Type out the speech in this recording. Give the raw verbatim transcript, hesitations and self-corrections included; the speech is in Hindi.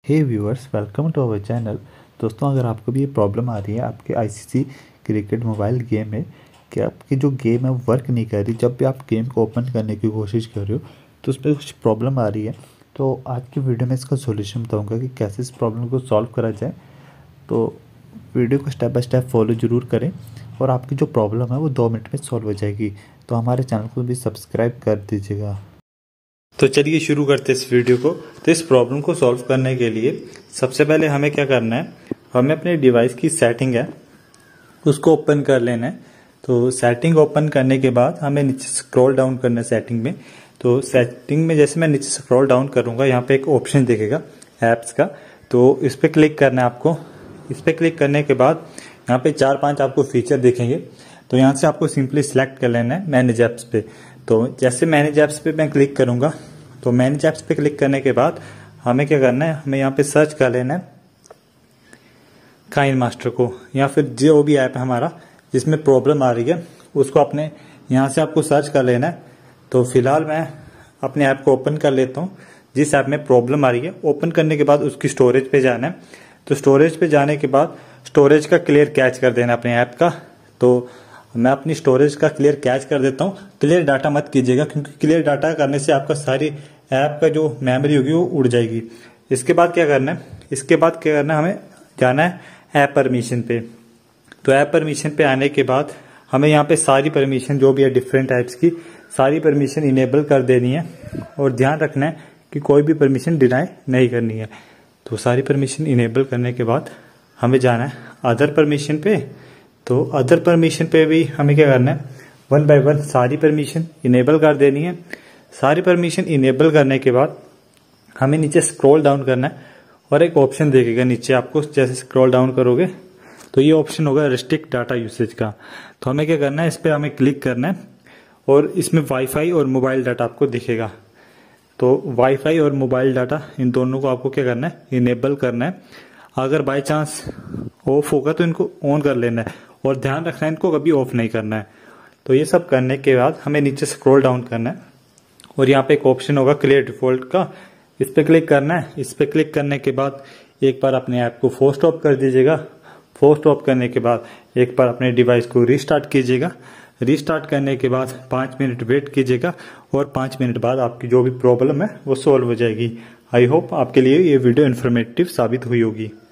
Hey viewers, welcome to our channel. दोस्तों, अगर आपको भी ये प्रॉब्लम आ रही है आपके आईसीसी क्रिकेट मोबाइल गेम में कि आपकी जो गेम है वर्क नहीं कर रही, जब भी आप गेम को ओपन करने की कोशिश कर रहे हो तो उसमें कुछ प्रॉब्लम आ रही है, तो आज की वीडियो में इसका सोल्यूशन बताऊंगा कि कैसे इस प्रॉब्लम को सॉल्व करा जाए। तो वीडियो को स्टेप बाय स्टेप फॉलो ज़रूर करें और आपकी जो प्रॉब्लम है वो दो मिनट में सॉल्व हो जाएगी। तो हमारे चैनल को भी सब्सक्राइब कर दीजिएगा। तो चलिए शुरू करते हैं इस वीडियो को। तो इस प्रॉब्लम को सॉल्व करने के लिए सबसे पहले हमें क्या करना है, हमें अपने डिवाइस की सेटिंग है उसको ओपन कर लेना है। तो सेटिंग ओपन करने के बाद हमें नीचे स्क्रॉल डाउन करना है सेटिंग में। तो सेटिंग में जैसे मैं नीचे स्क्रॉल डाउन करूंगा, यहाँ पे एक ऑप्शन दिखेगा ऐप्स का, तो इस पर क्लिक करना है आपको। इस पर क्लिक करने के बाद यहाँ पे चार पांच आपको फीचर दिखेंगे, तो यहाँ से आपको सिंपली सिलेक्ट कर लेना है मैनेज ऐप्स पे। तो जैसे मैनेज ऐप्स पे मैं क्लिक करूंगा, तो मैनेज ऐप्स पे क्लिक करने के बाद हमें क्या करना है, हमें यहाँ पे सर्च कर लेना है काइन मास्टर को, या फिर जो भी ऐप है हमारा जिसमें प्रॉब्लम आ रही है उसको अपने यहाँ से आपको सर्च कर लेना है। तो फिलहाल मैं अपने ऐप को ओपन कर लेता हूँ जिस ऐप में प्रॉब्लम आ रही है। ओपन करने के बाद उसकी स्टोरेज पे जाना है। तो स्टोरेज पे जाने के बाद स्टोरेज का क्लियर कैच कर देना अपने ऐप का। तो मैं अपनी स्टोरेज का क्लियर कैच कर देता हूँ। क्लियर डाटा मत कीजिएगा, क्योंकि क्लियर डाटा करने से आपका सारी ऐप का जो मेमोरी होगी वो उड़ जाएगी। इसके बाद क्या करना है, इसके बाद क्या करना है, हमें जाना है ऐप परमिशन पे। तो ऐप परमिशन पे आने के बाद हमें यहाँ पे सारी परमिशन जो भी है डिफरेंट टाइप्स की सारी परमिशन इनेबल कर देनी है, और ध्यान रखना है कि कोई भी परमिशन डिनाई नहीं करनी है। तो सारी परमिशन इनेबल करने के बाद हमें जाना है अदर परमिशन पे। तो अदर परमिशन पे भी हमें क्या करना है, वन बाय वन सारी परमिशन इनेबल कर देनी है। सारी परमिशन इनेबल करने के बाद हमें नीचे स्क्रॉल डाउन करना है, और एक ऑप्शन देखेगा नीचे आपको। जैसे स्क्रॉल डाउन करोगे तो ये ऑप्शन होगा रिस्ट्रिक्ट डाटा यूसेज का। तो हमें क्या करना है, इस पर हमें क्लिक करना है, और इसमें वाईफाई और मोबाइल डाटा आपको दिखेगा। तो वाईफाई और मोबाइल डाटा इन दोनों को आपको क्या करना है, इनेबल करना है। अगर बाय चांस ऑफ होगा तो इनको ऑन कर लेना है, और ध्यान रखना है इनको कभी ऑफ नहीं करना है। तो ये सब करने के बाद हमें नीचे स्क्रॉल डाउन करना है, और यहाँ पे एक ऑप्शन होगा क्लियर डिफॉल्ट का, इस पे क्लिक करना है। इस पे क्लिक करने के बाद एक बार अपने ऐप को फोर्स स्टॉप कर दीजिएगा। फोर्स स्टॉप करने के बाद एक बार अपने डिवाइस को रीस्टार्ट कीजिएगा। रीस्टार्ट करने के बाद पाँच मिनट वेट कीजिएगा, और पाँच मिनट बाद आपकी जो भी प्रॉब्लम है वो सॉल्व हो जाएगी। आई होप आपके लिए ये वीडियो इन्फॉर्मेटिव साबित हुई होगी।